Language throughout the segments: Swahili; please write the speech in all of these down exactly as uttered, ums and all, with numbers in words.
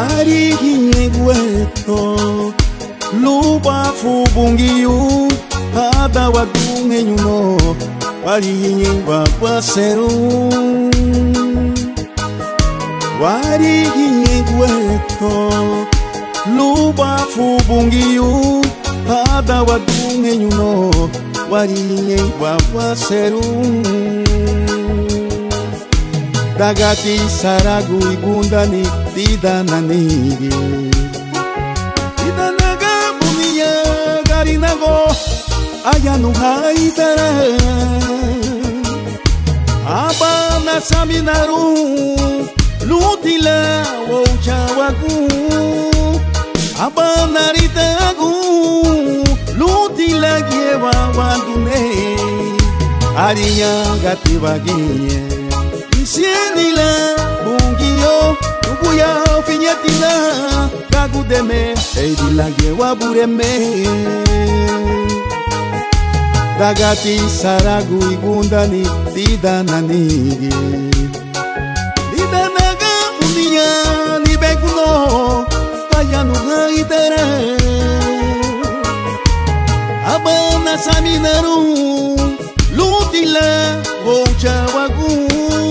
wari hingueto lupa fubungiu ada wadunge nyuno wari hinwa paseru wari hingueto lupa fubungiu ada wadunge nyuno wari hinwa paseru dagati saragu igundani tidananigi tidanaga bunia garinago ayanu haitara abana saminaru lutila wochawagu abana ritagu lutila giewa wandune arinya gati bagiye Sienila, bungio, ubuya finyetina, kagudeme, eidila gewa bureme. Dagati saragu igundani tidananigi. Tidanaga unia ni bekuno, payanu haitara. Abana saminaru, lutila, wochawagu.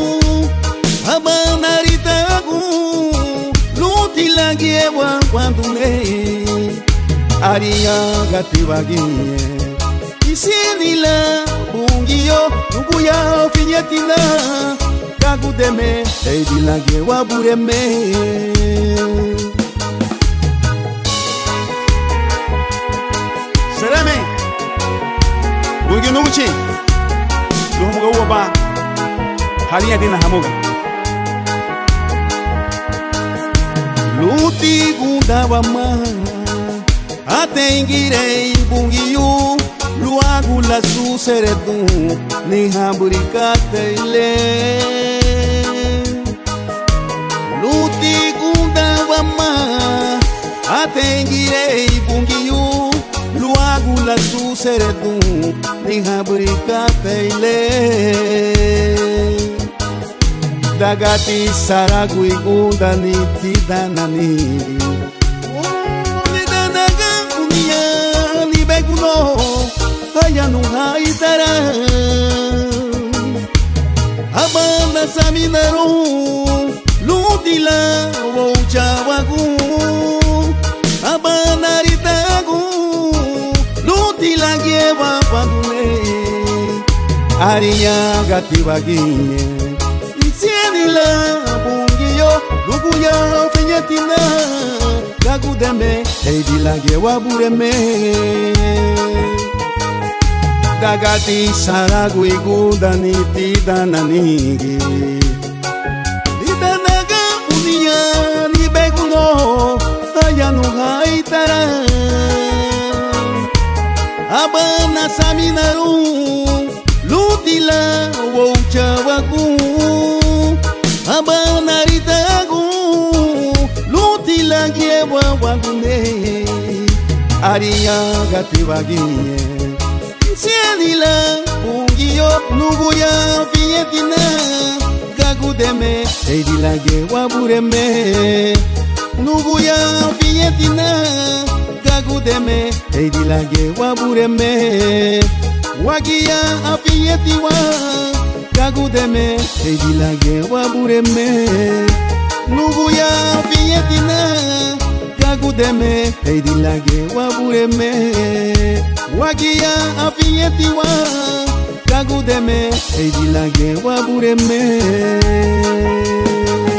Abanaritagu lutila giewa wandune aria gatibagie isinila bungio nubuya finyetina kagudeme eidila giewa bureme sereme bungio nubuchi luhumuga uwaba halinya dina hamuga Luti gunda ma atengirei bungiu luagu la su seretu ni hamburikate le Luti gunda ma atengirei bungiu luagu la su seretu ni hamburikate le Dagati saragu igundani tidanani Lidanaga unia ni beguno ayanu haitara Abana saminaru lutila wochawagu Abana ritagu lutila giewa wandune Arinya gatibagie Sienila bungio luguya finyetina kagudeme eidila gewa bureme Dagati saragu igundani tidananigi Lidanaga unia ni beguno ayanu haitara Abana saminaru lutila wochawagu Abanaritagu lutila giewa wandune aria gatibagie Sienila bungio nuguya finyetina kagudeme eidila gewa bureme nuguya finyetina kagudeme eidila gewa bureme wagia afinyetiwa kagudeme eidila gewa bureme nuguya finyetina kagudeme eidila gewa bureme wagia afinyetiwa kagudeme eidila gewa bureme